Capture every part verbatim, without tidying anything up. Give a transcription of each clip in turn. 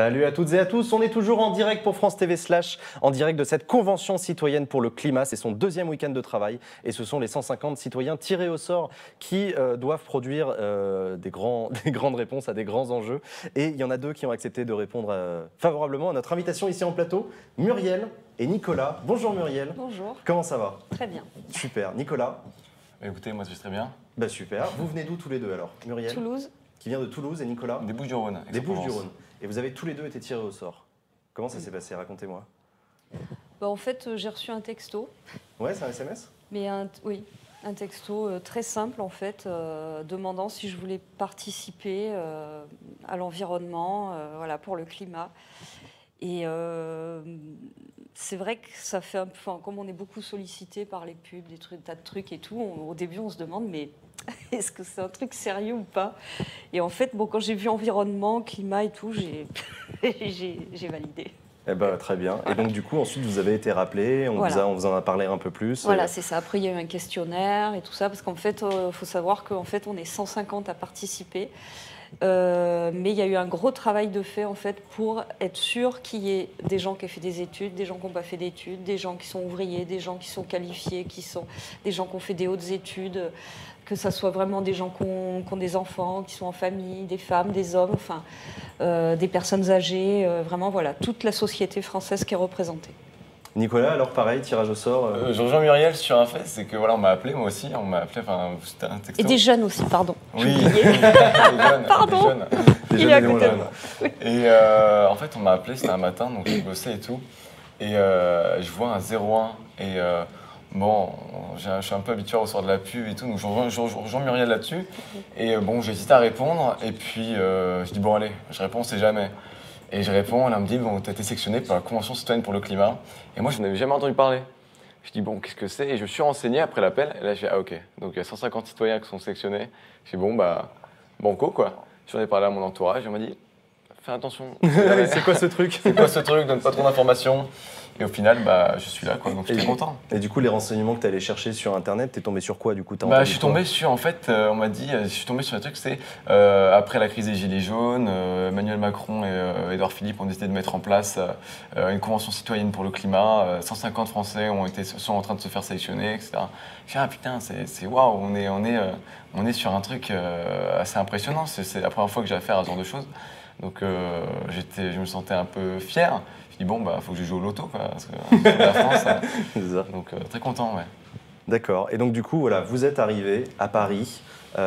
Salut à toutes et à tous, on est toujours en direct pour France T V Slash, en direct de cette convention citoyenne pour le climat. C'est son deuxième week-end de travail et ce sont les cent cinquante citoyens tirés au sort qui euh, doivent produire euh, des, grands, des grandes réponses à des grands enjeux. Et il y en a deux qui ont accepté de répondre euh, favorablement à notre invitation ici en plateau, Muriel et Nicolas. Bonjour Muriel. Bonjour. Comment ça va? Très bien. Super. Nicolas? Écoutez, moi je vais très bien. Bah super. Vous venez d'où tous les deux alors? Muriel? Toulouse. Qui vient de Toulouse et Nicolas? Des Bouches-du-Rhône. Des Bouches-du-Rhône. Et vous avez tous les deux été tirés au sort. Comment ça s'est passé? Racontez-moi. Bah, en fait, euh, j'ai reçu un texto. Ouais, c'est un S M S? Mais un, oui, un texto euh, très simple en fait, euh, demandant si je voulais participer euh, à l'environnement, euh, voilà, pour le climat. Et euh, c'est vrai que ça fait un peu, enfin, comme on est beaucoup sollicité par les pubs, des trucs, tas de trucs et tout, on, au début on se demande mais est-ce que c'est un truc sérieux ou pas? Et en fait, bon, quand j'ai vu environnement, climat et tout, j'ai j'ai validé. Eh ben, très bien. Voilà. Et donc, du coup, ensuite, vous avez été rappelé, on, Voilà. vous, a, on vous en a parlé un peu plus. Voilà, c'est ça. Après, il y a eu un questionnaire et tout ça, parce qu'en fait, il euh, faut savoir qu'en fait, on est cent cinquante à participer. Euh, mais il y a eu un gros travail de fait, en fait, pour être sûr qu'il y ait des gens qui aient fait des études, des gens qui n'ont pas fait d'études, des gens qui sont ouvriers, des gens qui sont qualifiés, qui sont, des gens qui ont fait des hautes études, que ça soit vraiment des gens qui ont, qui ont des enfants, qui sont en famille, des femmes, des hommes, enfin, euh, des personnes âgées, euh, vraiment, voilà, toute la société française qui est représentée. Nicolas, alors pareil, tirage au sort euh... Euh, je rejoins Muriel sur un fait, c'est que voilà, on m'a appelé, moi aussi, on m'a appelé, enfin, c'était un texto. Et des jeunes aussi, pardon. Oui, des jeunes. Pardon. Des jeunes. Des Il jeunes est à et des moins côté de jeunes. moi. Oui. Et euh, en fait, on m'a appelé, c'était un matin, donc je bossais et tout. Et euh, je vois un zéro un. Et euh, bon, je suis un peu habitué au sort de la pub et tout, donc je rejoins, je rejoins Muriel là-dessus. Et euh, bon, j'ai hésité à répondre. Et puis, euh, je dis, bon, allez, je réponds, c'est jamais. Et je réponds, elle me dit, bon, tu as été sélectionné par la Convention citoyenne pour le climat. Et moi, je n'avais jamais entendu parler. Je dis, bon, qu'est-ce que c'est? Et je me suis renseigné après l'appel. Et là, je dis, ah, ok. Donc, il y a cent cinquante citoyens qui sont sélectionnés. Je dis, bon, bah, banco, quoi. J'en ai parlé à mon entourage. Et on m'a dit, fais attention. C'est quoi ce truc? C'est quoi ce truc? Donne pas trop d'informations. Et au final, bah, je suis là, quoi. Donc, j'étais content. Et du coup, les renseignements que tu allais chercher sur Internet, t'es tombé sur quoi, du coup? Bah, je suis tombé sur, en fait, euh, on m'a dit, je suis tombé sur un truc, c'est euh, après la crise des Gilets jaunes, euh, Emmanuel Macron et euh, Édouard Philippe ont décidé de mettre en place euh, une convention citoyenne pour le climat. Euh, cent cinquante Français ont été, sont en train de se faire sélectionner, et cetera. Je dis, ah putain, c'est waouh, on est, on, est, euh, on est sur un truc euh, assez impressionnant. C'est la première fois que j'ai affaire à ce genre de choses. Donc, euh, je me sentais un peu fier. Je dis, bon, bah, faut que je joue au loto, quoi, parce que c'est la France. euh, donc, euh, très content, ouais. D'accord. Et donc, du coup, voilà, vous êtes arrivé à Paris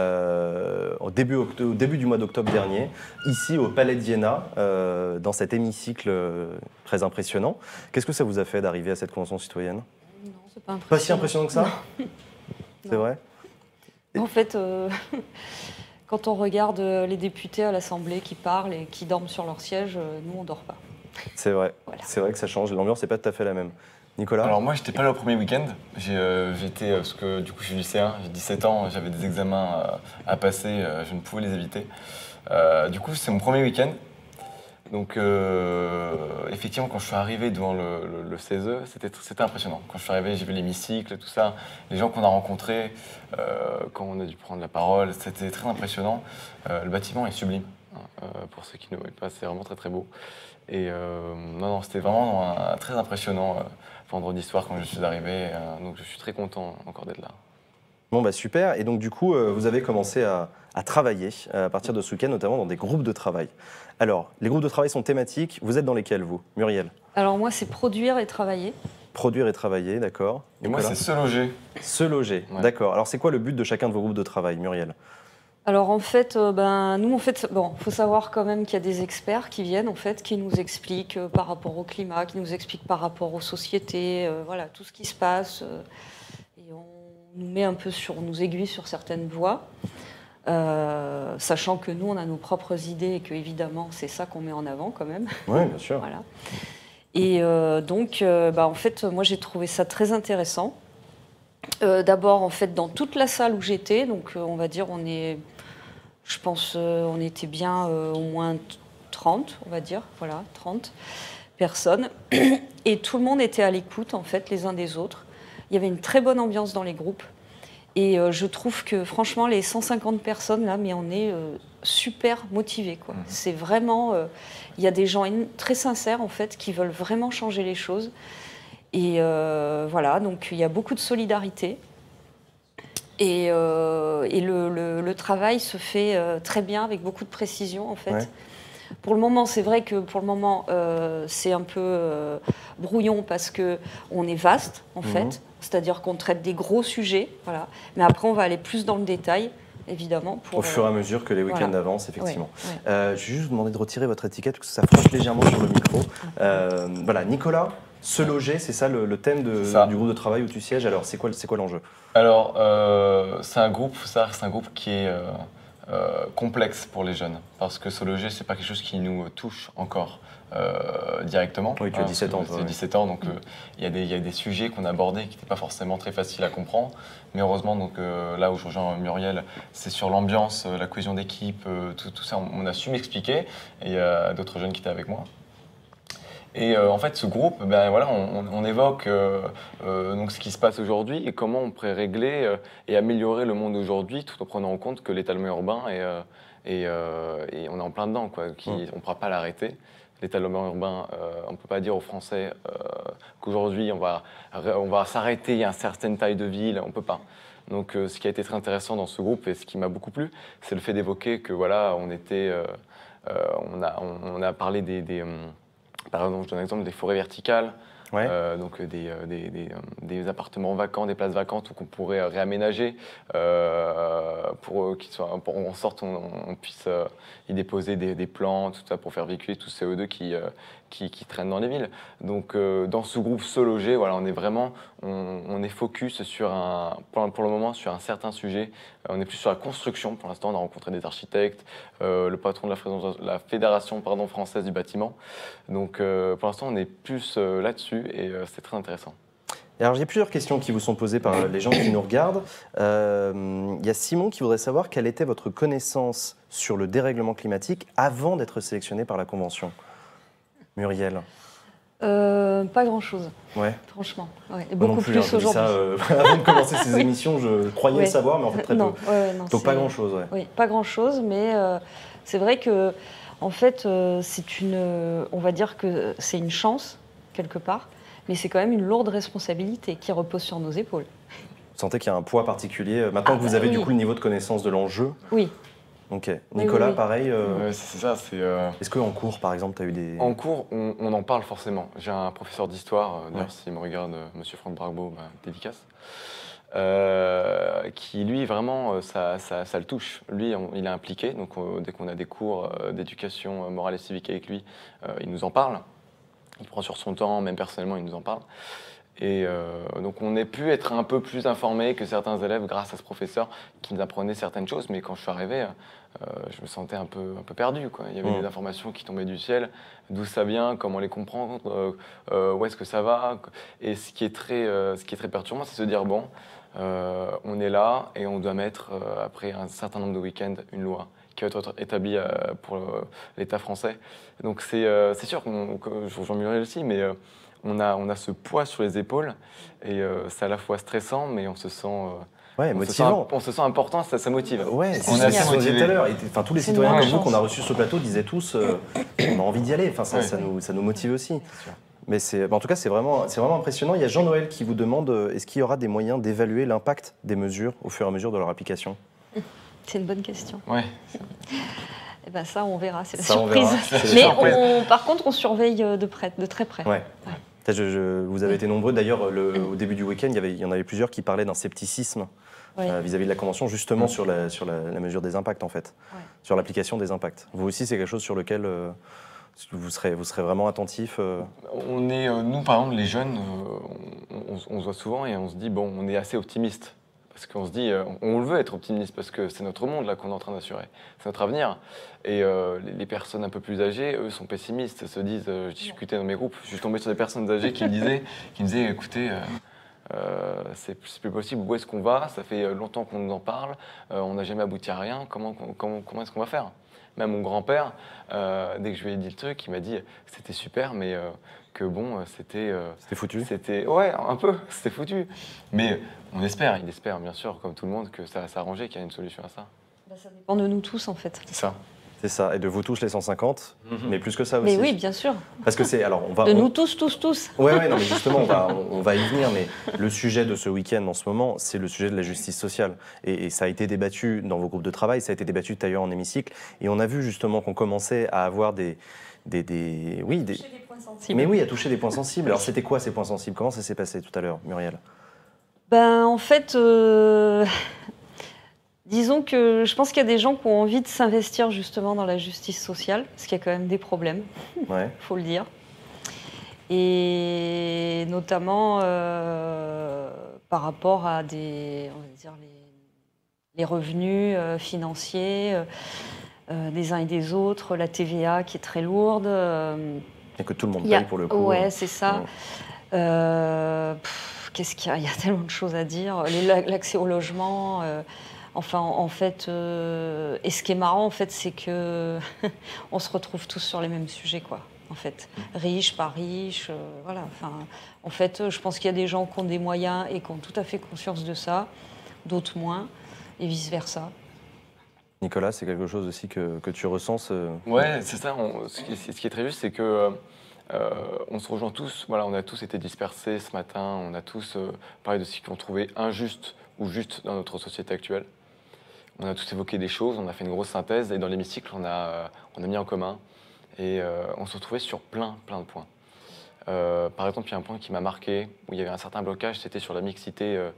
euh, au, début, au début du mois d'octobre dernier, ici au Palais de Iéna, euh, dans cet hémicycle euh, très impressionnant. Qu'est-ce que ça vous a fait d'arriver à cette convention citoyenne? Non, c'est pas impressionnant. Pas si impressionnant que ça? C'est vrai? En fait, euh, quand on regarde les députés à l'Assemblée qui parlent et qui dorment sur leur siège, nous, on ne dort pas. C'est vrai. Voilà. C'est vrai que ça change. L'ambiance n'est pas tout à fait la même. Nicolas? Alors moi, j'étais pas là au premier week-end. J'ai euh, été, euh, parce que du coup, je suis lycéen, j'ai dix-sept ans, j'avais des examens euh, à passer, euh, je ne pouvais les éviter. Euh, du coup, c'est mon premier week-end. Donc, euh, effectivement, quand je suis arrivé devant le, le, le C E S E, c'était impressionnant. Quand je suis arrivé, j'ai vu l'hémicycle, tout ça, les gens qu'on a rencontrés, euh, quand on a dû prendre la parole, c'était très impressionnant. Euh, le bâtiment est sublime, hein, euh, pour ceux qui ne voient pas, c'est vraiment très très beau. Et euh, non, non, c'était vraiment un, très impressionnant euh, vendredi soir quand je suis arrivé. Euh, donc, je suis très content encore d'être là. Bon, bah super. Et donc, du coup, euh, vous avez commencé à, à travailler euh, à partir de ce week-end, notamment dans des groupes de travail. Alors, les groupes de travail sont thématiques. Vous êtes dans lesquels, vous, Muriel? Alors, moi, c'est produire et travailler. Produire et travailler, d'accord. Et moi, c'est se loger. Se loger, ouais. D'accord. Alors, c'est quoi le but de chacun de vos groupes de travail, Muriel? Alors en fait, euh, ben, nous en fait, bon, faut savoir quand même qu'il y a des experts qui viennent en fait, qui nous expliquent euh, par rapport au climat, qui nous expliquent par rapport aux sociétés, euh, voilà, tout ce qui se passe, euh, et on nous met un peu sur, on nous aiguille sur certaines voies, euh, sachant que nous on a nos propres idées et que évidemment c'est ça qu'on met en avant quand même. Oui, bien sûr. Voilà. Et euh, donc, euh, bah, en fait, moi j'ai trouvé ça très intéressant. Euh, D'abord, en fait, dans toute la salle où j'étais, donc euh, on va dire, on est, je pense, euh, on était bien euh, au moins trente, on va dire, voilà, trente personnes, et tout le monde était à l'écoute, en fait, les uns des autres. Il y avait une très bonne ambiance dans les groupes, et euh, je trouve que, franchement, les cent cinquante personnes là, mais on est euh, super motivés, quoi. Mmh. C'est vraiment... Il euh, y a des gens très sincères, en fait, qui veulent vraiment changer les choses. Et euh, voilà, donc il y a beaucoup de solidarité. Et, euh, et le, le, le travail se fait euh, très bien, avec beaucoup de précision, en fait. Ouais. Pour le moment, c'est vrai que pour le moment, euh, c'est un peu euh, brouillon parce qu'on est vaste, en Mmh. fait. C'est-à-dire qu'on traite des gros sujets, voilà. Mais après, on va aller plus dans le détail, évidemment. Pour, Au fur et à mesure que les week-ends voilà. avancent, effectivement. Ouais, ouais. Euh, je vais juste vous demander de retirer votre étiquette parce que ça frotte légèrement sur le micro. Euh, voilà, Nicolas, se loger, c'est ça le, le thème de, Ça. du groupe de travail où tu sièges. Alors, c'est quoi, c'est quoi l'enjeu? Alors, euh, c'est un groupe, faut savoir que c'est un groupe qui est euh, euh, complexe pour les jeunes, parce que se loger, c'est pas quelque chose qui nous touche encore euh, directement. Oui, tu as hein, dix-sept ans, parce que toi, j'ai ouais. dix-sept ans, donc il euh, y, y a des sujets qu'on abordait qui n'étaient pas forcément très faciles à comprendre. Mais heureusement, donc, euh, là où je rejoins Muriel, c'est sur l'ambiance, euh, la cohésion d'équipe, euh, tout, tout ça, on, on a su m'expliquer. Et il y a d'autres jeunes qui étaient avec moi. Et euh, en fait, ce groupe, ben, voilà, on, on évoque euh, euh, donc ce qui se passe aujourd'hui et comment on pourrait régler euh, et améliorer le monde d'aujourd'hui tout en prenant en compte que l'étalement urbain est, euh, et, euh, et on est en plein dedans, quoi, qui, Mmh. on ne pourra pas l'arrêter. L'étalement urbain, euh, on ne peut pas dire aux Français euh, qu'aujourd'hui on va, on va s'arrêter à une certaine taille de ville, on ne peut pas. Donc euh, ce qui a été très intéressant dans ce groupe et ce qui m'a beaucoup plu, c'est le fait d'évoquer que voilà, on était, euh, euh, on, a, on, on a parlé des, des hum, par exemple, je donne un exemple des forêts verticales, Ouais. euh, donc des, des, des, des appartements vacants, des places vacantes qu'on pourrait réaménager euh, pour qu'ils soient, pour en sorte on, on puisse euh, y déposer des, des plantes, tout ça pour faire véhiculer tout ce C O deux qui, euh, qui, qui traîne dans les villes. Donc euh, dans ce groupe Se Loger, voilà, on est vraiment, on, on est focus sur un, pour, pour le moment sur un certain sujet. On est plus sur la construction. Pour l'instant, on a rencontré des architectes, euh, le patron de la, fédération, la fédération pardon, française du bâtiment. Donc euh, pour l'instant, on est plus euh, là-dessus et euh, c'est très intéressant. Et alors, j'ai plusieurs questions qui vous sont posées par les gens qui nous regardent. Euh, Il y a Simon qui voudrait savoir quelle était votre connaissance sur le dérèglement climatique avant d'être sélectionné par la Convention. Muriel. Euh, pas grand-chose, Ouais. franchement. Ouais. Et Moi beaucoup non plus, hein, plus je dis ça, aujourd'hui. euh, avant de commencer ces émissions, je croyais Ouais. le savoir, mais en fait très non, peu. ouais, ouais, non, Donc pas c'est- grand-chose, ouais. Oui, pas grand-chose, mais euh, c'est vrai que, en fait, euh, c'est une, euh, on va dire que c'est une chance quelque part, mais c'est quand même une lourde responsabilité qui repose sur nos épaules. Vous sentez qu'il y a un poids particulier. Maintenant Ah, que vous bah, avez oui. du coup le niveau de connaissance de l'enjeu, Oui. ok. Nicolas, oui, oui. pareil. euh, Ouais, c'est ça. C'est euh, Est-ce qu'en cours, par exemple, tu as eu des... en cours, on, on en parle forcément. J'ai un professeur d'histoire, euh, d'ailleurs, Ouais. s'il me regarde, euh, Monsieur Franck Bragbo, bah, dédicace. Euh, qui lui vraiment euh, ça, ça, ça le touche. Lui on- il est impliqué, donc euh, dès qu'on a des cours euh, d'éducation euh, morale et civique avec lui, euh, il nous en parle. Il prend sur son temps, même personnellement il nous en parle. Et euh, donc on a pu être un peu plus informé que certains élèves grâce à ce professeur qui nous apprenait certaines choses, mais quand je suis arrivé, euh, je me sentais un peu, un peu perdu, quoi. Il y avait Mmh. des informations qui tombaient du ciel, d'où ça vient, comment les comprendre, euh, euh, où est-ce que ça va. Et ce qui est très, euh, ce qui est très perturbant, c'est de se dire, bon, euh, on est là et on doit mettre, euh, après un certain nombre de week-ends, une loi qui va être établie euh, pour euh, l'État français. Donc c'est euh, c'est sûr, qu'on- que je rejoins Muriel aussi, mais euh, on, a, on a ce poids sur les épaules et euh, c'est à la fois stressant, mais on se sent, euh, Ouais, on se sent, motivant. on se sent important, ça, ça motive. Ouais, C'est on a génial. ce qu'on disait tout à l'heure. Et t- Enfin, tous les C'est citoyens une comme vous chance. qu'on a reçus sur le plateau disaient tous euh, on a envie d'y aller. Enfin, ça, Ouais. ça, nous, ça nous motive aussi. sûr. Mais c'est, en tout cas, c'est vraiment, c'est vraiment impressionnant. Il y a Jean-Noël qui vous demande euh, est-ce qu'il y aura des moyens d'évaluer l'impact des mesures au fur et à mesure de leur application? C'est une bonne question. Ouais. Et ben ça, on verra, c'est la Ça, on surprise. verra. C'est la Mais surprise. on, par contre, on surveille de près, de très près. Ouais. Peut-être je- je- vous avez Oui. été nombreux. D'ailleurs, le- Mm. au début du week-end, il y, avait, il y en avait plusieurs qui parlaient d'un scepticisme Oui. euh, vis-à-vis de la Convention, justement Mm. sur, la, sur la, la mesure des impacts, en fait. Ouais. Sur l'application des impacts. Vous aussi, c'est quelque chose sur lequel euh, vous, serez, vous serez vraiment attentif euh, On est, euh, nous, par exemple, les jeunes, euh, on, on- on se voit souvent et on se dit, bon, on est assez optimiste. Parce qu'on se dit, euh, on le veut être optimiste, parce que c'est notre monde là qu'on est en train d'assurer, c'est notre avenir. Et euh, les, les personnes un peu plus âgées, eux, sont pessimistes, se disent, euh, je discutais dans mes groupes, je suis tombé sur des personnes âgées qui me disaient, qui me disaient écoutez, euh, euh, c'est c'est plus possible, où est-ce qu'on va? Ça fait longtemps qu'on nous en parle, euh, on n'a jamais abouti à rien, comment, comment, comment est-ce qu'on va faire? Même mon grand-père, euh, dès que je lui ai dit le truc, il m'a dit que c'était super, mais euh, que bon, euh, c'était... euh, C'était foutu. C'était, ouais, un peu, c'était foutu. Mais on espère, il espère bien sûr, comme tout le monde, que ça va s'arranger, qu'il y a une solution à ça. Ça dépend de nous tous, en fait. C'est ça. C'est ça, et de vous tous les cent cinquante, Mhm. mais plus que ça aussi. Mais oui, bien sûr. Parce que c'est, alors on va... De on- nous tous, tous, tous. Ouais, ouais, non, mais justement, on va, on va y venir, mais le sujet de ce week-end en ce moment, c'est le sujet de la justice sociale. Et, et ça a été débattu dans vos groupes de travail, ça a été débattu d'ailleurs en hémicycle, et on a vu justement qu'on commençait à avoir des... des, des oui, des... Mais oui, à toucher des points sensibles. Alors c'était quoi ces points sensibles? Comment ça s'est passé tout à l'heure, Muriel? Ben, en fait, euh, disons que je pense qu'il y a des gens qui ont envie de s'investir justement dans la justice sociale, parce qu'il y a quand même des problèmes, Ouais. il faut le dire. Et notamment euh, par rapport à des, on va dire les, les revenus euh, financiers euh, euh, des uns et des autres, la T V A qui est très lourde. euh, Et que tout le monde il y a- paye pour le coup. Ouais, c'est ça. Ouais. Euh, pff, qu'est-ce qu'il y a? Il y a tellement de choses à dire. Les- L'accès au logement. euh, Enfin, en en fait, euh, et ce qui est marrant, en fait, c'est que on se retrouve tous sur les mêmes sujets, quoi. En fait, riches, pas riches, euh, voilà. Enfin, en fait, je pense qu'il y a des gens qui ont des moyens et qui ont tout à fait conscience de ça, d'autres moins, et vice versa. Nicolas, c'est quelque chose aussi que, que tu ressens ce... Ouais, c'est ça. On- ce, qui, ce qui est très juste, c'est que euh, euh, on se rejoint tous. Voilà, on a tous été dispersés ce matin. On a tous euh, parlé de ce qu'on trouvait injuste ou juste dans notre société actuelle. On a tous évoqué des choses. On a fait une grosse synthèse et dans l'hémicycle, on a, euh, on a mis en commun et euh, on se retrouvait sur plein, plein de points. Euh, par exemple, il y a un point qui m'a marqué où il y avait un certain blocage. C'était sur la mixité euh,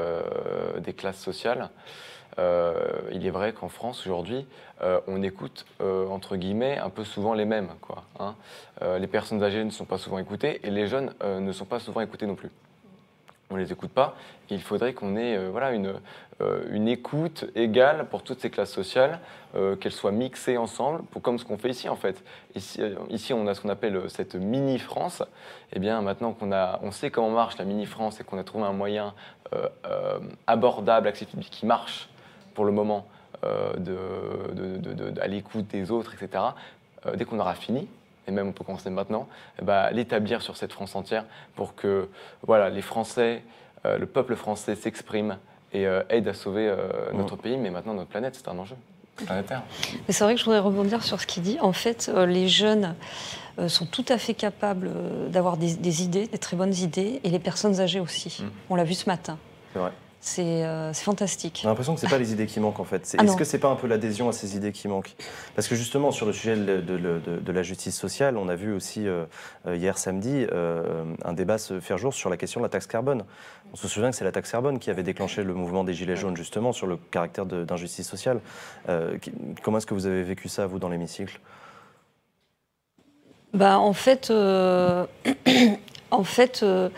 euh, des classes sociales. Euh, il est vrai qu'en France, aujourd'hui, euh, on écoute, euh, entre guillemets, un peu souvent les mêmes, quoi, hein. Euh, les personnes âgées ne sont pas souvent écoutées et les jeunes euh, ne sont pas souvent écoutés non plus. On ne les écoute pas. Et il faudrait qu'on ait euh, voilà, une, euh, une écoute égale pour toutes ces classes sociales, euh, qu'elles soient mixées ensemble, pour, comme ce qu'on fait ici, en fait. Ici, euh, ici on a ce qu'on appelle euh, cette mini-France. Eh bien, maintenant qu'on a, on sait comment marche la mini-France et qu'on a trouvé un moyen euh, euh, abordable, accessible, qui marche pour le moment, euh, de, de, de, de, de, à l'écoute des autres, et cetera, euh, dès qu'on aura fini, et même on peut commencer maintenant, eh ben, l'établir sur cette France entière pour que voilà, les Français, euh, le peuple français s'exprime et euh, aide à sauver euh, notre Mmh. pays, mais maintenant notre planète, c'est un enjeu planétaire. Mais c'est vrai que je voudrais rebondir sur ce qu'il dit. En fait, euh, les jeunes euh, sont tout à fait capables euh, d'avoir des, des idées, des très bonnes idées, et les personnes âgées aussi. Mm. On l'a vu ce matin. C'est vrai. C'est euh, c'est fantastique. J'ai l'impression que c'est pas les idées qui manquent en fait. C'est- Ah Est-ce non. que c'est pas un peu l'adhésion à ces idées qui manquent? Parce que justement sur le sujet de, de- de- de la justice sociale, on a vu aussi euh, euh, hier samedi euh, un débat se faire jour sur la question de la taxe carbone. On se souvient que c'est la taxe carbone qui avait déclenché le mouvement des Gilets jaunes justement sur le caractère de- d'injustice sociale. Euh, qui- comment est-ce que vous avez vécu ça vous dans l'hémicycle? Bah, en fait, euh, en fait, euh,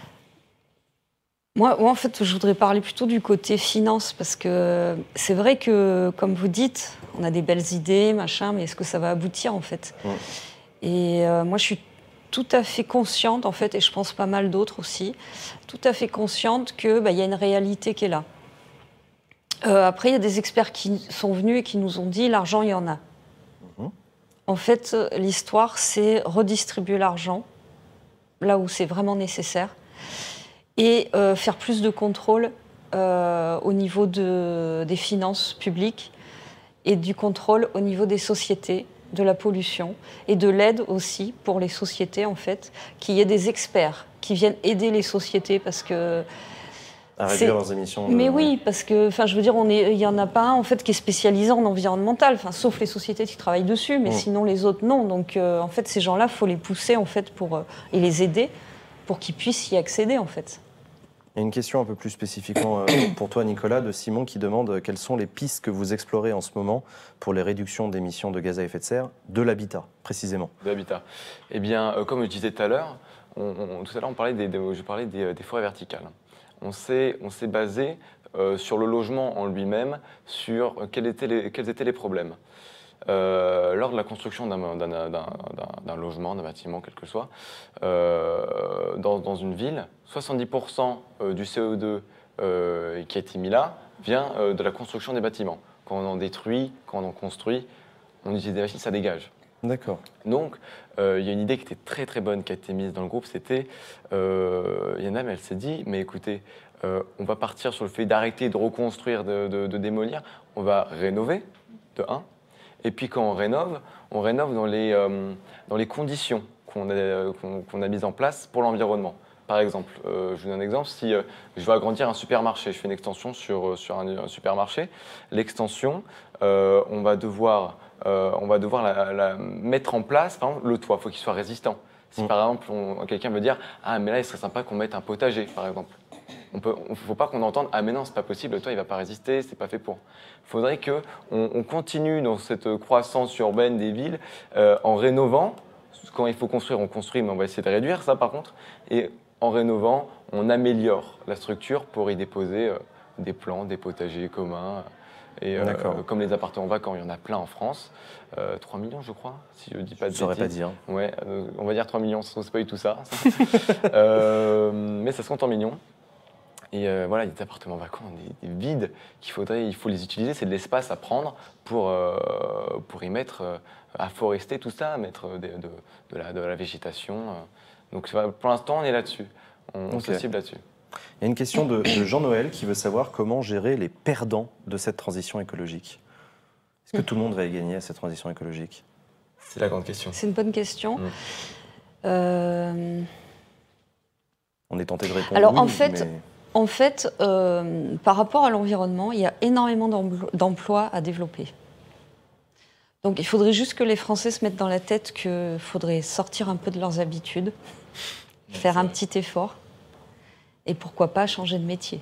moi, moi, en fait, je voudrais parler plutôt du côté finance, parce que c'est vrai que, comme vous dites, on a des belles idées, machin, mais est-ce que ça va aboutir, en fait? Ouais. Et euh, moi, je suis tout à fait consciente, en fait, et je pense pas mal d'autres aussi, tout à fait consciente que bah, y a une réalité qui est là. Euh, après, il y a des experts qui sont venus et qui nous ont dit l'argent, il y en a. En fait, l'histoire, c'est redistribuer l'argent là où c'est vraiment nécessaire et euh, faire plus de contrôle euh, au niveau de, des finances publiques et du contrôle au niveau des sociétés, de la pollution et de l'aide aussi pour les sociétés, en fait, qu'il y ait des experts qui viennent aider les sociétés parce que À c'est- réduire leurs émissions de- mais oui, parce que, enfin, je veux dire, on est, il y en a pas un en fait qui est spécialisé en environnemental, enfin, sauf les sociétés qui travaillent dessus, mais Mm. sinon les autres non. Donc, euh, en fait, ces gens-là, faut les pousser en fait pour euh, et les aider pour qu'ils puissent y accéder, en fait. Il y a une question un peu plus spécifiquement euh, pour toi, Nicolas, de Simon qui demande euh, quelles sont les pistes que vous explorez en ce moment pour les réductions d'émissions de gaz à effet de serre de l'habitat, précisément. De l'habitat. Eh bien, euh, comme je disais tout à l'heure, on, on- tout à l'heure, on parlait des, des- je parlais des, des forêts verticales. On s'est, on s'est basé euh, sur le logement en lui-même, sur euh, quels étaient les, quels étaient les problèmes. Euh, lors de la construction d'un, d'un- d'un- d'un- d'un logement, d'un bâtiment, quel que soit, euh, dans, dans une ville, soixante-dix pour cent du C O deux euh, qui a été mis là vient euh, de la construction des bâtiments. Quand on en détruit, quand on en construit, on utilise des machines, ça dégage. D'accord. Donc, euh, il y a une idée qui était très très bonne qui a été mise dans le groupe, c'était, euh, Yana, elle s'est dit, mais écoutez, euh, on va partir sur le fait d'arrêter de reconstruire, de, de, de démolir. On va rénover, de un. Et puis quand on rénove, on rénove dans les, euh, dans les conditions qu'on a, qu'on, qu'on a mises en place pour l'environnement. Par exemple, euh, je vous donne un exemple, si euh, je veux agrandir un supermarché, je fais une extension sur, sur un, un supermarché, l'extension, euh, on va devoir, euh, on va devoir la, la mettre en place, par exemple, le toit, il faut qu'il soit résistant. Si mmh. par exemple, on, quelqu'un veut dire « Ah, mais là, il serait sympa qu'on mette un potager, par exemple ». Il ne faut pas qu'on entende « Ah, mais non, c'est pas possible, le toit, il ne va pas résister, c'est pas fait pour ». Il faudrait qu'on on continue dans cette croissance urbaine des villes euh, en rénovant. Quand il faut construire, on construit, mais on va essayer de réduire ça, par contre. Et en rénovant, on améliore la structure pour y déposer euh, des plantes, des potagers communs. Et euh, comme les appartements vacants, il y en a plein en France. Euh, trois millions, je crois, si je ne dis pas de bêtises. Je ne saurais pas dire. Ouais, euh, on va dire trois millions, ce n'est pas du tout ça. euh, mais ça se compte en millions. Et euh, voilà, il y a des appartements vacants, des, des vides qu'il faudrait, il faut les utiliser. C'est de l'espace à prendre pour, euh, pour y mettre, euh, à forester tout ça, à mettre de, de, de, la, de la végétation. Euh. Donc pour l'instant, on est là-dessus. On, okay. on se cible là-dessus. Il y a une question de, de Jean-Noël qui veut savoir comment gérer les perdants de cette transition écologique. Est-ce que tout le monde va y gagner à cette transition écologique? C'est la grande question. C'est une bonne question. Mmh. Euh... On est tenté de répondre. Alors oui, en fait, mais... en fait euh, par rapport à l'environnement, il y a énormément d'emplois à développer. Donc il faudrait juste que les Français se mettent dans la tête qu'il faudrait sortir un peu de leurs habitudes, faire un petit effort. Et pourquoi pas changer de métier.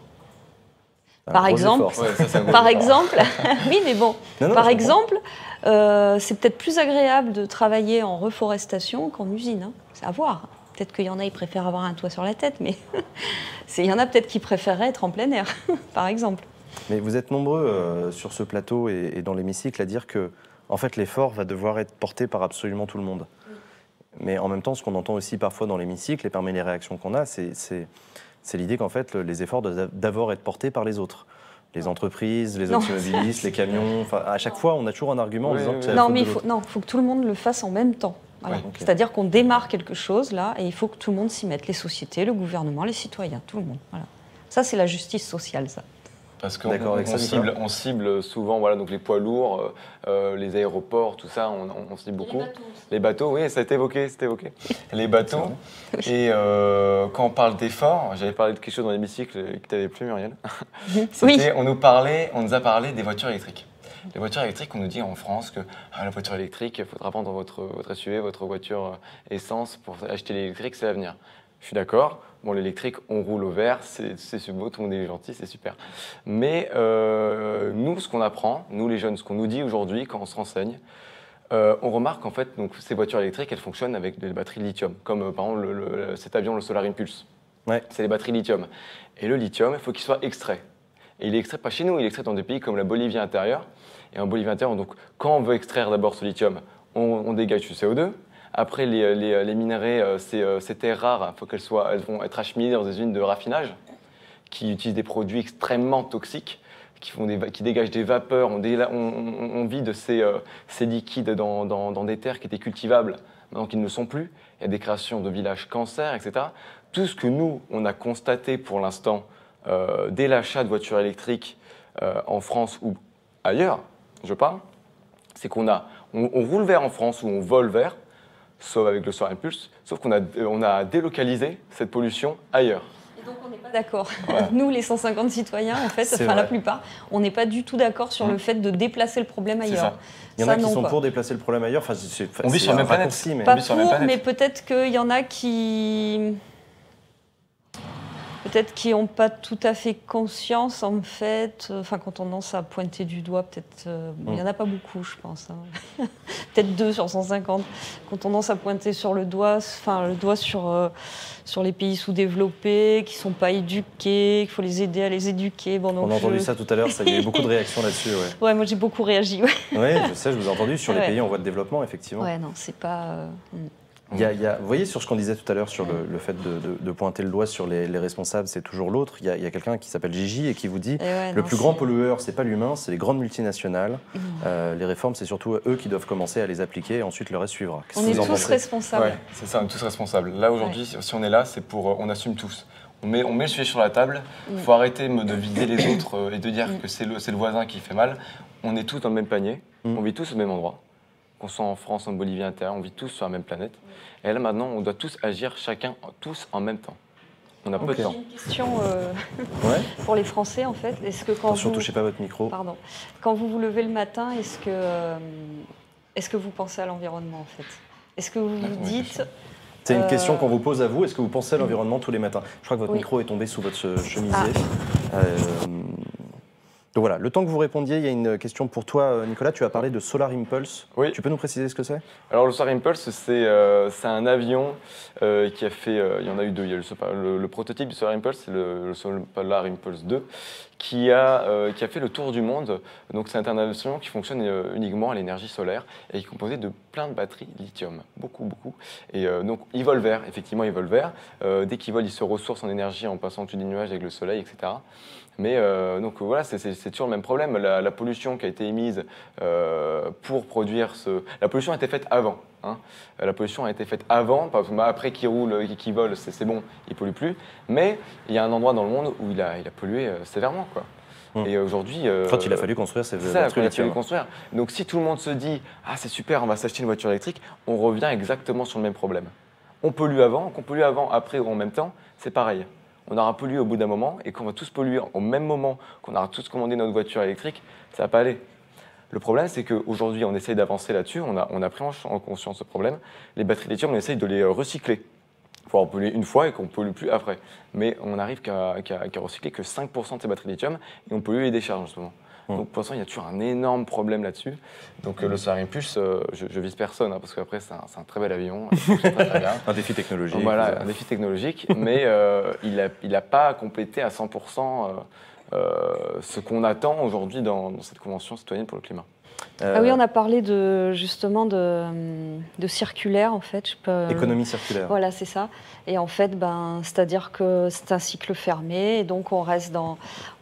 Par exemple, ouais, ça, par exemple, oui, mais bon, non, non, par exemple, euh, c'est peut-être plus agréable de travailler en reforestation qu'en usine. Hein. C'est à voir. Peut-être qu'il y en a, ils préfèrent avoir un toit sur la tête, mais il y en a peut-être qui préféreraient être en plein air, par exemple. Mais vous êtes nombreux euh, sur ce plateau et, et dans l'hémicycle à dire que, en fait, l'effort va devoir être porté par absolument tout le monde. Oui. Mais en même temps, ce qu'on entend aussi parfois dans l'hémicycle et parmi les réactions qu'on a, c'est c'est l'idée qu'en fait, les efforts doivent d'abord être portés par les autres. Les entreprises, les automobilistes, les camions. Enfin, à chaque fois, on a toujours un argument en oui, disant oui. que c'est la non, faute mais de il faut, non, il faut que tout le monde le fasse en même temps. Voilà. Oui, okay. C'est-à-dire qu'on démarre quelque chose, là, et il faut que tout le monde s'y mette. Les sociétés, le gouvernement, les citoyens, tout le monde. Voilà. Ça, c'est la justice sociale, ça. Parce qu'on on, on, cible, on cible souvent voilà, donc les poids lourds, euh, les aéroports, tout ça, on, on, on cible beaucoup. Les bateaux, les bateaux, oui, ça a été évoqué, c'était évoqué. Les bateaux. Et euh, quand on parle d'efforts, j'avais parlé de quelque chose dans l'hémicycle que tu n'avais plus, Muriel. Oui. On nous, parlait, on nous a parlé des voitures électriques. Les voitures électriques, on nous dit en France que ah, la voiture électrique, il faudra prendre votre, votre S U V, votre voiture essence pour acheter l'électrique, c'est l'avenir. Je suis d'accord. Bon, l'électrique, on roule au vert, c'est beau, tout le monde est gentil, c'est super. Mais euh, nous, ce qu'on apprend, nous les jeunes, ce qu'on nous dit aujourd'hui quand on se renseigne, euh, on remarque qu'en fait, donc, ces voitures électriques, elles fonctionnent avec des batteries lithium, comme euh, par exemple le, le, cet avion, le Solar Impulse. Ouais. C'est des batteries lithium. Et le lithium, il faut qu'il soit extrait. Et il est extrait pas chez nous, il est extrait dans des pays comme la Bolivie intérieure. Et en Bolivie intérieure, donc, quand on veut extraire d'abord ce lithium, on, on dégage du C O deux. Après, les, les, les minerais, ces, ces terres rares, faut qu'elles soient, elles vont être acheminées dans des usines de raffinage qui utilisent des produits extrêmement toxiques, qui, font des, qui dégagent des vapeurs. On, on, on vide ces, ces liquides dans, dans, dans des terres qui étaient cultivables, maintenant qu'ils ne le sont plus. Il y a des créations de villages cancers, et cetera. Tout ce que nous, on a constaté pour l'instant, euh, dès l'achat de voitures électriques euh, en France ou ailleurs, je parle, c'est qu'on a, on, on roule vert en France ou on vole vert, sauf avec le Solar Impulse, sauf qu'on a, on a délocalisé cette pollution ailleurs. Et donc on n'est pas d'accord. Voilà. Nous, les cent cinquante citoyens, en fait, enfin vrai. La plupart, on n'est pas du tout d'accord sur mmh. le fait de déplacer le problème ailleurs. Ça. Il y en ça, a qui non, sont pas. Pour déplacer le problème ailleurs. Enfin, c'est, on vit sur la même planète. Mais... Pas pour, mais peut-être qu'il y en a qui... Peut-être qui n'ont pas tout à fait conscience, en fait, enfin, quand on tendance à pointer du doigt, peut-être, euh, bon, il n'y en a pas beaucoup, je pense, hein. Peut-être deux sur cent cinquante, qui ont tendance à pointer sur le doigt, enfin, le doigt sur, euh, sur les pays sous-développés, qui ne sont pas éduqués, qu'il faut les aider à les éduquer. Bon, donc on a entendu je... ça tout à l'heure, il y a eu beaucoup de réactions là-dessus. Ouais, ouais moi j'ai beaucoup réagi. Ouais. Oui, je sais, je vous ai entendu, sur les ouais. pays en voie de développement, effectivement. Ouais, non, c'est pas... Euh... Il y a, il y a, vous voyez, sur ce qu'on disait tout à l'heure, sur le, le fait de, de, de pointer le doigt sur les, les responsables, c'est toujours l'autre. Il y a, il y a quelqu'un qui s'appelle Gigi et qui vous dit ouais, le non, plus grand pollueur, c'est pas l'humain, c'est les grandes multinationales. Mmh. Euh, les réformes, c'est surtout eux qui doivent commencer à les appliquer et ensuite le reste suivra. On est tous responsables. Ouais, c'est ça, on est tous responsables. Là, aujourd'hui, ouais. si on est là, c'est pour... On assume tous. On met, on met le sujet sur la table, il faut arrêter de viser les autres euh, et de dire que c'est le, c'est le voisin qui fait mal. On est tous dans le même panier, mm. on vit tous au même endroit. Qu'on soit en France, en Bolivie, à l'intérieur, on vit tous sur la même planète. Et là maintenant, on doit tous agir, chacun, tous en même temps. On a okay. peu de temps. J'ai une question euh, ouais. pour les Français en fait. Est-ce que quand Attention, vous... touchez pas votre micro. Pardon. Quand vous vous levez le matin, est-ce que, euh, est-ce que vous pensez à l'environnement en fait? Est-ce que vous vous dites... C'est une question qu'on vous pose à vous. Est-ce que vous pensez à l'environnement tous les matins? Je crois que votre oui. micro est tombé sous votre chemisier. Ah. Euh, donc voilà, le temps que vous répondiez, il y a une question pour toi, Nicolas. Tu as parlé de Solar Impulse. Oui. Tu peux nous préciser ce que c'est? Alors le Solar Impulse, c'est euh, un avion euh, qui a fait... Euh, il y en a eu deux. Il y a le, le, le prototype du Solar Impulse, c'est le, le Solar Impulse deux, qui a, euh, qui a fait le tour du monde. Donc c'est un avion qui fonctionne euh, uniquement à l'énergie solaire et qui est composé de plein de batteries lithium. Beaucoup, beaucoup. Et euh, donc ils volent vert, effectivement ils volent vert. Euh, dès qu'ils volent, ils se ressourcent en énergie en passant au-dessus des nuages avec le soleil, et cetera. Mais euh, donc voilà, c'est toujours le même problème. La, la pollution qui a été émise euh, pour produire ce... La pollution a été faite avant. Hein. La pollution a été faite avant, parce que après qu'il roule, qu'il vole, c'est bon, il ne pollue plus. Mais il y a un endroit dans le monde où il a, il a pollué euh, sévèrement, quoi. Mmh. Et aujourd'hui... Euh, Quand il a fallu construire ces voitures électriques. Il a fallu construire. Donc si tout le monde se dit « Ah, c'est super, on va s'acheter une voiture électrique », on revient exactement sur le même problème. On pollue avant, qu'on pollue avant, après ou en même temps, c'est pareil. On aura pollué au bout d'un moment, et qu'on va tous polluer au même moment, qu'on aura tous commandé notre voiture électrique, ça ne va pas aller. Le problème, c'est qu'aujourd'hui, on essaye d'avancer là-dessus, on a, on a pris en conscience ce problème. Les batteries lithium, on essaye de les recycler. Il faut en polluer une fois et qu'on ne pollue plus après. Mais on n'arrive qu'à qu'à, qu'à recycler que cinq pour cent de ces batteries lithium, et on pollue les décharges en ce moment. Donc pour l'instant, il y a toujours un énorme problème là-dessus. Donc euh, le Solar Impulse, euh, je, je vise personne, hein, parce qu'après, c'est un, un très bel avion. Très, très bien. Un défi technologique. Donc, voilà, un défi technologique, mais euh, il n'a il a pas complété à cent pour cent euh, euh, ce qu'on attend aujourd'hui dans, dans cette Convention citoyenne pour le climat. Euh, ah oui, on a parlé de, justement de, de circulaire, en fait. Je peux... Économie circulaire. Voilà, c'est ça. Et en fait, ben, c'est-à-dire que c'est un cycle fermé, et donc on reste dans...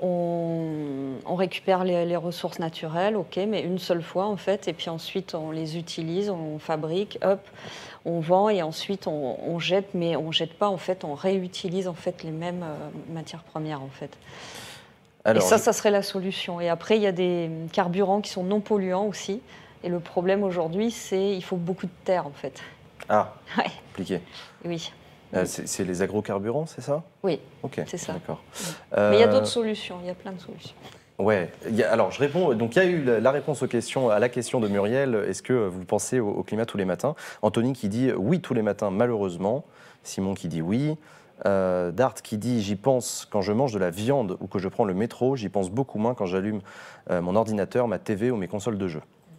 On, on récupère les, les ressources naturelles, ok, mais une seule fois, en fait, et puis ensuite on les utilise, on fabrique, hop, on vend, et ensuite on, on jette, mais on ne jette pas, en fait, on réutilise, en fait, les mêmes euh, matières premières, en fait. Alors, et ça, ça serait la solution. Et après, il y a des carburants qui sont non polluants aussi. Et le problème aujourd'hui, c'est qu'il faut beaucoup de terre, en fait. Ah, ouais. Compliqué. Oui. Euh, c'est les agrocarburants, c'est ça? Oui, okay, c'est ça. D'accord. Euh... Mais il y a d'autres solutions, il y a plein de solutions. Ouais. Y a, alors, je réponds. Donc, il y a eu la, la réponse aux questions, à la question de Muriel. Est-ce que vous pensez au, au climat tous les matins? Anthony qui dit oui tous les matins, malheureusement. Simon qui dit oui. Euh, Dart qui dit « J'y pense quand je mange de la viande ou que je prends le métro. J'y pense beaucoup moins quand j'allume euh, mon ordinateur, ma T V ou mes consoles de jeux. »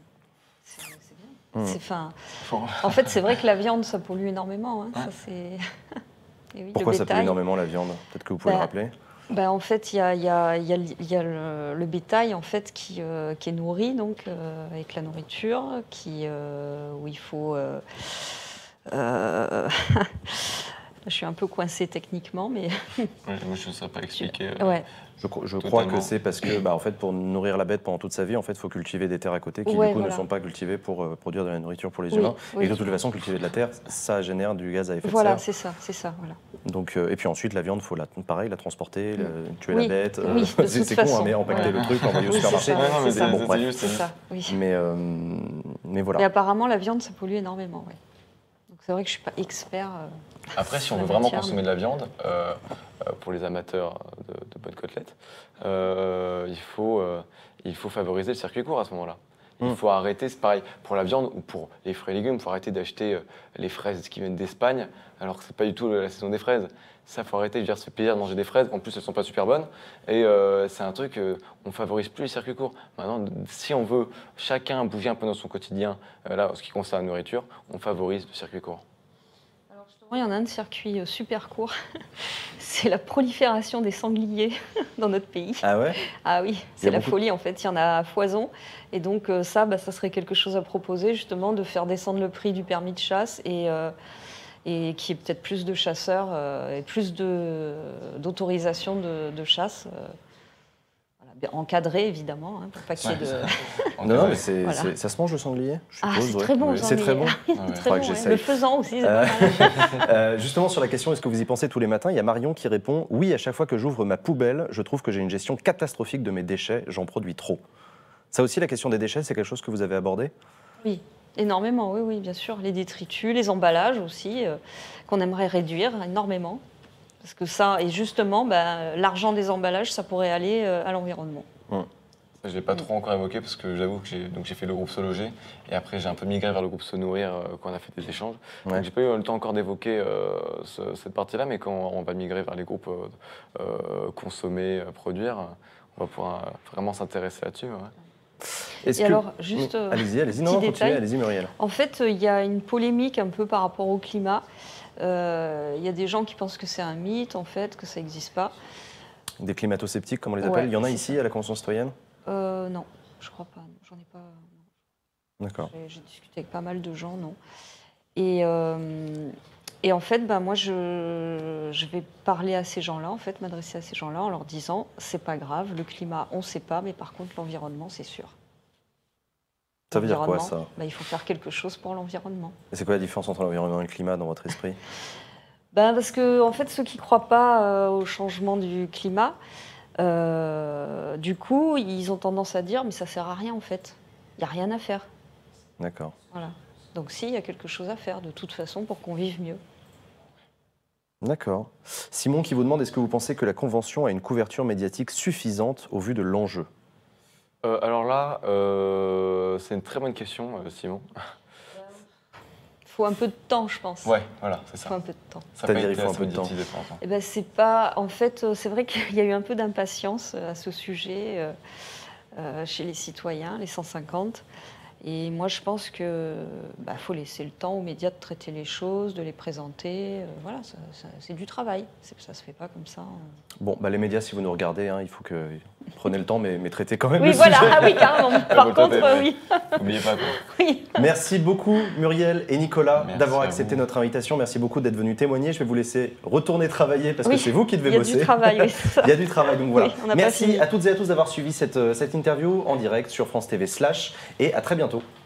C'est bien. Mmh. Fin... En fait, c'est vrai que la viande, ça pollue énormément. Hein. Ça, oui, Pourquoi ça pollue énormément, la viande? Peut-être que vous pouvez bah, le rappeler. Bah, en fait, il y a, y a, y a, y a le, le bétail en fait, qui, euh, qui est nourri donc, euh, avec la nourriture, qui, euh, où il faut... Euh, euh, je suis un peu coincée techniquement, mais... ouais, moi, je ne saurais pas expliquer. Euh, ouais. Je, je crois que c'est parce que, bah, en fait, pour nourrir la bête pendant toute sa vie, en fait, il faut cultiver des terres à côté qui, ouais, du coup, voilà. ne sont pas cultivées pour euh, produire de la nourriture pour les oui, humains. oui. Et de toute façon, cultiver de la terre, ça génère du gaz à effet voilà, de serre. Voilà, c'est ça, c'est ça, voilà. Donc, euh, et puis ensuite, la viande, il faut, la, pareil, la transporter, la, tuer oui, la bête. Oui, euh, c'est con, hein, mais empaqueter ouais. le truc, l'envoyer au oui, supermarché. Ça, non, mais c'est bon, ça, juste, c'est ça, oui. Mais, euh, mais voilà. Mais apparemment, la viande, ça pollue énormément, oui. Donc c'est vrai que je ne suis pas expert. Euh, Après, si on veut vraiment consommer de la viande, euh, euh, pour les amateurs de, de bonnes côtelettes, euh, il, faut, euh, il faut favoriser le circuit court à ce moment-là. Il mmh. faut arrêter, c'est pareil, pour la viande ou pour les fruits et légumes, il faut arrêter d'acheter euh, les fraises qui viennent d'Espagne, alors que ce n'est pas du tout la saison des fraises. Ça, il faut arrêter, je veux dire, se fait plaisir de manger des fraises, en plus elles ne sont pas super bonnes, et euh, c'est un truc, euh, on ne favorise plus les circuits courts. Maintenant, si on veut chacun bouger un peu dans son quotidien, euh, là, en ce qui concerne la nourriture, on favorise le circuit court. Il y en a un de circuit super court, c'est la prolifération des sangliers dans notre pays. Ah ouais? Ah oui, c'est la folie de... en fait, il y en a à foison. Et donc ça, bah, ça serait quelque chose à proposer justement, de faire descendre le prix du permis de chasse et, euh, et qu'il y ait peut-être plus de chasseurs euh, et plus d'autorisation de, de, de chasse. Euh, voilà. encadré évidemment, hein, pour pas qu'il y ait de... Non, non, mais c'est, Voilà. c'est- ça se mange le sanglier, je Ah, suppose, c'est ouais. très bon, Oui. le C'est très bon. sanglier. Ouais, ouais. Très Faudra bon, que ouais. j'essaye. Le faisan aussi, c'est Euh, pas mal. Euh, justement, sur la question, est-ce que vous y pensez tous les matins, il y a Marion qui répond « Oui, à chaque fois que j'ouvre ma poubelle, je trouve que j'ai une gestion catastrophique de mes déchets, j'en produis trop. » Ça aussi, la question des déchets, c'est quelque chose que vous avez abordé? Oui, énormément, oui, oui, bien sûr. Les détritus, les emballages aussi, euh, qu'on aimerait réduire énormément. Parce que ça, et justement, bah, l'argent des emballages, ça pourrait aller euh, à l'environnement. Je ne l'ai pas trop encore évoqué parce que j'avoue que j'ai, donc j'ai fait le groupe Se Loger et après j'ai un peu migré vers le groupe Se Nourrir euh, quand on a fait des échanges. Ouais. Donc j'ai pas eu le temps encore d'évoquer euh, ce- cette partie-là, mais quand on va migrer vers les groupes euh, euh, consommer, euh, produire, on va pouvoir euh, vraiment s'intéresser là-dessus. Ouais. Est-ce Et que- alors, juste, Oui, euh, allez-y, allez-y, petit non, non, continuez, détail. allez-y Muriel. En fait, il y a une polémique un peu par rapport au climat. Euh, Il y a des gens qui pensent que c'est un mythe, en fait, que ça n'existe pas. Des climato-sceptiques, comme on les Ouais, appelle, il y en a c'est ici ça. à la Convention citoyenne? Euh, non, je crois pas. J'en ai pas. D'accord. J'ai- J'ai discuté avec pas mal de gens, non. Et, euh, et en fait, ben, moi, je, je vais parler à ces gens-là, en fait, m'adresser à ces gens-là en leur disant, c'est pas grave, le climat, on ne sait pas, mais par contre, l'environnement, c'est sûr. Ça veut dire quoi, L'environnement, ça? ben, il faut faire quelque chose pour l'environnement. Et c'est quoi la différence entre l'environnement et le climat dans votre esprit? Ben, parce que, en fait, ceux qui ne croient pas euh, au changement du climat, euh, du coup, ils ont tendance à dire, mais ça ne sert à rien, en fait. Il n'y a rien à faire. D'accord. Voilà. Donc si, il y a quelque chose à faire, de toute façon, pour qu'on vive mieux. D'accord. Simon qui vous demande, est-ce que vous pensez que la Convention a une couverture médiatique suffisante au vu de l'enjeu? Euh, alors là, euh, c'est une très bonne question, euh, Simon. Il faut un peu de temps, je pense. Ouais, voilà, c'est Il faut ça. un peu de temps. Ça a pas C'est-à-dire, été il faut un assez peu de temps. médiatisé pour l'instant. Eh ben, c'est pas. En fait, euh, c'est vrai qu'il y a eu un peu d'impatience euh, à ce sujet euh, euh, chez les citoyens, les cent cinquante. Et moi, je pense que bah, faut laisser le temps aux médias de traiter les choses, de les présenter. euh, voilà, ça- ça- c'est du travail. C'est- Ça se fait pas comme ça. euh. Bon, bah, les médias, si vous nous regardez, hein, il faut que prenez le temps, mais, mais traitez quand même Oui, le voilà. sujet. Ah oui, carrément. Par vous contre, tentez, euh, mais- oui. N'oubliez pas, quoi. oui. Merci beaucoup Muriel et Nicolas Merci d'avoir à accepté vous. notre invitation. Merci beaucoup d'être venus témoigner. Je vais vous laisser retourner travailler parce que Oui, c'est vous qui devez Il y a bosser. du travail, oui, c'est ça. Il y a du travail, donc voilà. Oui, on n'a pas Merci fini. à toutes et à tous d'avoir suivi cette, euh, cette interview en direct sur France T V slash et à très bientôt.